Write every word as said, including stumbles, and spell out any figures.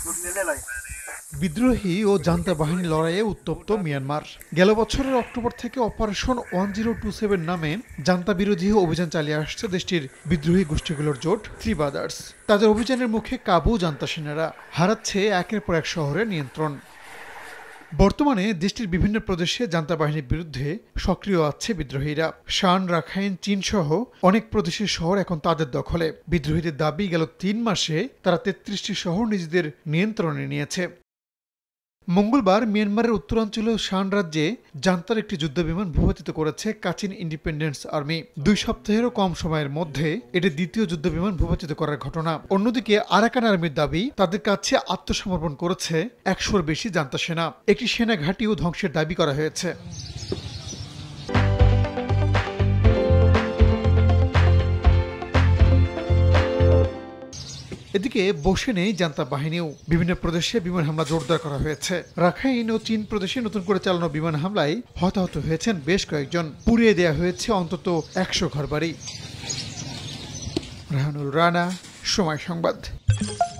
বিদ্রোহী ও জান্তা বাহিনী লড়াইয়ে উত্তপ্ত মিয়ানমার। গেল বছরের অক্টোবর থেকে operation one zero two seven নামে জান্তা বিরোধী অভিযান চালিয়ে আসছে দেশটির বিদ্রোহী গোষ্ঠীগুলোর জোট থ্রি ব্রাদার্স। তাদের অভিযানের মুখে কাবু জান্তা সেনারা, হারাচ্ছে একের পর এক শহরের নিয়ন্ত্রণ। বর্তমানে দেশটির বিভিন্ন প্রদেশে জান্তা বাহিনীর বিরুদ্ধে সক্রিয় আছে বিদ্রোহীরা। শান, রাখাইন, চীন সহ অনেক প্রদেশের শহর এখন তাদের দখলে। বিদ্রোহীদের দাবি, গেল তিন মাসে তারা তেত্রিশটি শহর নিজেদের নিয়ন্ত্রণে নিয়েছে। মঙ্গলবার মিয়ানমারের উত্তরাঞ্চলীয় শান রাজ্যে জান্তার একটি যুদ্ধবিমান ভূপাতিত করেছে কাচিন ইন্ডিপেন্ডেন্স আর্মি। দুই সপ্তাহেরও কম সময়ের মধ্যে এটি দ্বিতীয় যুদ্ধবিমান ভূপাতিত করার ঘটনা। অন্যদিকে আরাকান আর্মির দাবি, তাদের কাছে আত্মসমর্পণ করেছে একশোর বেশি জান্তা সেনা। একটি সেনা ঘাঁটিও ধ্বংসের দাবি করা হয়েছে। এদিকে বসে নেই জান্তা বাহিনীও। বিভিন্ন প্রদেশে বিমান হামলা জোরদার করা হয়েছে। রাখাইন ও চীন প্রদেশে নতুন করে চালানো বিমান হামলায় হতাহত হয়েছেন বেশ কয়েকজন। পুড়িয়ে দেয়া হয়েছে অন্তত একশো ঘরবাড়ি। রাহানুল রানা, সময় সংবাদ।